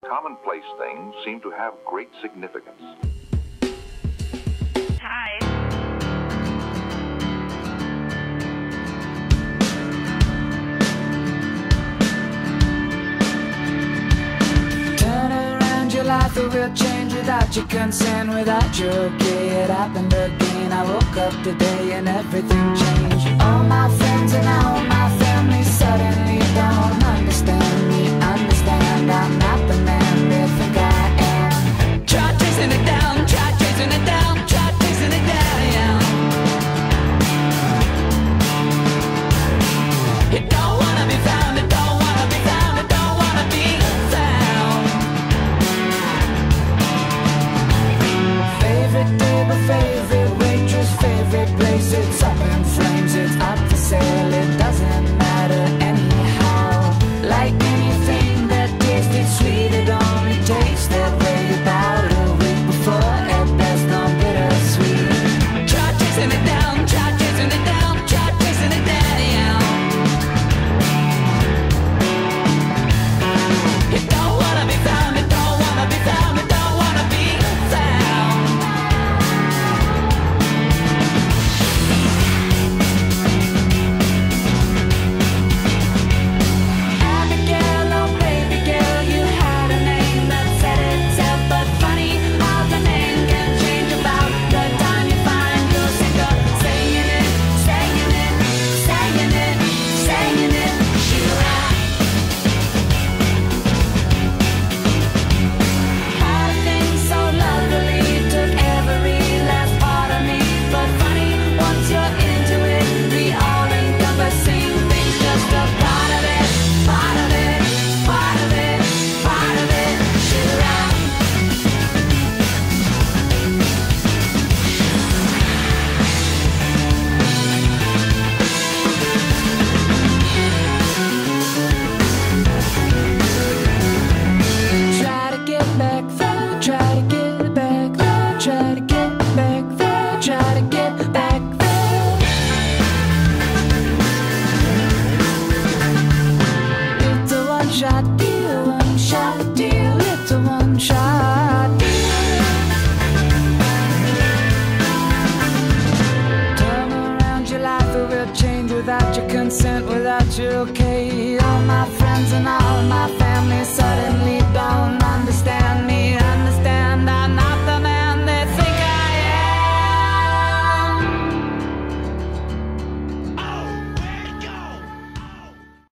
Commonplace things seem to have great significance. Hi. Turn around, your life it will change without your consent, without your okay. It happened again. I woke up today and everything changed. All my friends and all my family suddenly don't understand me. Understand I'm not the man they think I am. Try chasing it down, try chasing it down, try chasing it down. It don't wanna be found, it don't wanna be found, it don't wanna be found. Favorite table, favorite waitress, favorite place, it's up in flames, it's up for sale, it doesn't matter anyhow. Like anything that tasted sweet, it only tastes that way about a week before at best on bittersweet. Try chasing it down, try chasing it down, try chasing it down. It don't wanna be found, it don't wanna be found, it don't wanna be found. Abigail, oh baby girl, you had a name that said itself, but funny how the name can change about the time you find yourself saying it, saying it, saying it, saying it. Sheila. Had a thing so lovely, took every last part of me, but funny, once you're into it, the all-encompassing thing's just a part of it, part of it, part of it, part of it. Sheila. Try to get back there, try to get back there, try to get back there, try to get back there. It's a one-shot deal.